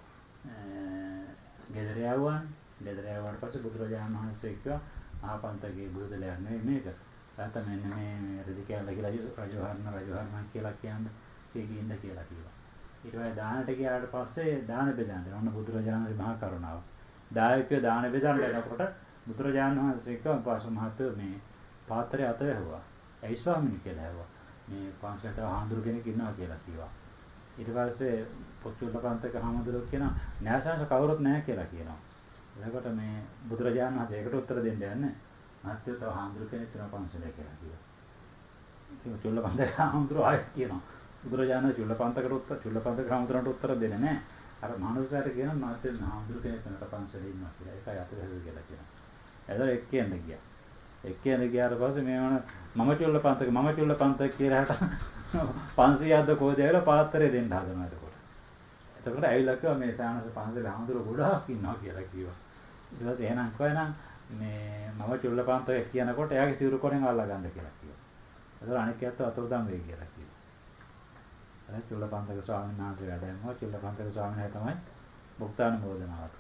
ගෙදර යවුවානේ. ගෙදර යවුවාට පස්සේ බුදුරජාණන් වහන්සේ කිව්වා ආපන්තගේ බුදුදලයක් නෙවෙයි මේක. නැත්නම් මෙන්න මේ රෙදි කැලල කියලා රජවහරණ කියලා කියන්නේ ඉන්න කියලා කිව්වා. ඊට පස්සේ දානට ගියාට පස්සේ දාන බෙදන්න. ඔන්න බුදුරජාණන්ගේ මහා කරුණාව. දායකයෝ දාන බෙදන්න යනකොට බුදුරජාණන් වහන්සේ කිව්වා පාස මහත්තයෝ මේ පාත්‍රය අත වැහුවා. ඇයි ස්වාමීනි කියලා ඇහුවා. මේ පන්සලට හාමුදුරු කෙනෙක් ඉන්නවා කියලා කිව්වා. ඊට පස්සේ පොච්චුල්ලපන්තක හාමුදුරුවෝ කියනවා න්‍යාසංශ කවුරුත් නැහැ කියලා කියනවා. එතකොට මේ බුදුරජාණන් වහන්සේ ඒකට උත්තර දෙන්න යන්නේ මහත්යෝ තව හාමුදුරු කෙනෙක් වෙනවා පන්සලේ කියලා කිව්වා. ඉතින් චුල්ලපන්තක හාමුදුරුවෝ ආයෙත් කියනවා බුදුරජාණන් චුල්ලපන්තක හාමුදුරන්ට උත්තර දෙන්නේ නැහැ. අර මහනුසාරට කියනවා මහත්යෝ හාමුදුරු කෙනෙක් වෙනවා පන්සලේ ඉන්නවා කියලා. ඒකයි අත වැහුවේ කියලා කියනවා. එතකොට එක්කෙන්ද ගියා. එක්කෙනෙක් ගියාට පස්සේ මේ මම චුල්ලපන්තක කියලා හට 500ක්ද කෝදේ ඇවිල්ලා පාත්‍රය දෙන්න හදනවා එතකොට. එතකොට ඇවිල්ලා කිව්වා මේ සානස පන්සලේ හාමුදුරුවෝ ගොඩාක් ඉන්නවා කියලා කිව්වා. ඊට පස්සේ එහෙනම් කොහෙනම් මේ මම චුල්ලපන්තක කියනකොට එයාගේ සිවුරු කොරෙන් අල්ලා ගන්න කියලා කිව්වා. එතකොට අනික් ඇත්ත අතෝදම් වෙයි කියලා කිව්වා. එතන චුල්ලපන්තක ස්වාමීන් වහන්සේ වැඩමවා චුල්ලපන්තක ස්වාමීන් වහන්සේ තමයි භුක්තානුමෝදනාවත්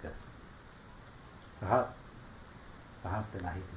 කරා. රහත් වෙලා හිටියේ.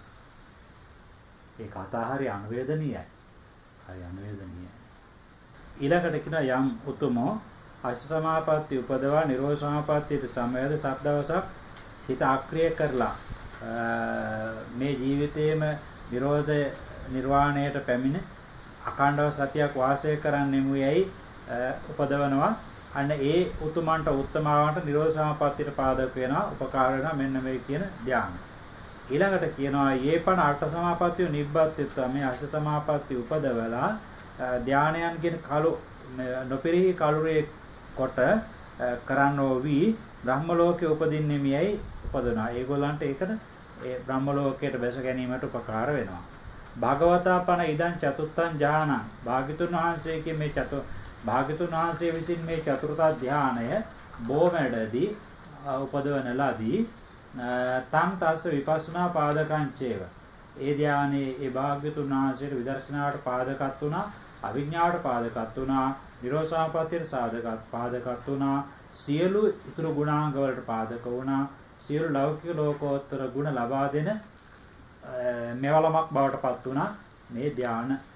ඒ කතා හරි අනුවේදනීයයි. හරි අනුවේදනීයයි. ඊළඟට කියන යම් උතුමෝ අස්ස සමාපatti උපදවා නිරෝධ සමාපත්තියට සමවැද සත්දවසක් හිත ආක්‍රිය කරලා මේ ජීවිතයේම නිරෝධ නිර්වාණයට පැමිණ අඛණ්ඩව සතියක් වාසය කරන්නෙමු යයි උපදවනවා. අන්න ඒ උතුමන්ට උත්තමාවන්ට නිරෝධ සමාපත්තියට පාදක වෙනවා උපකාර වෙනවා මෙන්න මේ කියන ධ්‍යාන. ඊළඟට කියනවා යේපන අට සමාපත්තිය නිබ්බත්ත්ව මේ අෂ්ඨ සමාපත්තිය උපදවලා ධානයන්ගෙන් කලු නොපිරිහි කලුරේ කොට කරන්නෝ වී බ්‍රහ්ම ලෝකයේ උපදින්නේ මියයි උපදනවා. ඒගොල්ලන්ට ඒකට ඒ බ්‍රහ්ම ලෝකයට බැස ගැනීමට උපකාර වෙනවා. භගවතාපන ඉදං චතුත්තං ඥානං භාග්‍යතුන් වහන්සේගේ මේ භාග්‍යතුන් වහන්සේ විසින් මේ චතුර්ථ ධානය බොමැඩදී උපදවන ලදී තම් තස්ස විපස්සනා පාදකං චේව. ඒ ධානයේ ඒ භාග්‍යතුන් වහන්සේට විදර්ශනාවට පාදකත් වුණා, අවිඥාවට පාදකත් වුණා, නිරෝධසමාපත්තියට පාදකත් වුණා, සියලු ඉතුරු ගුණාංග වලට පාදක වුණා, සියලු ලෞකික ලෝකෝත්තර ගුණ ලබා දෙන මෙවලමක් බවට පත් වුණා මේ ධාන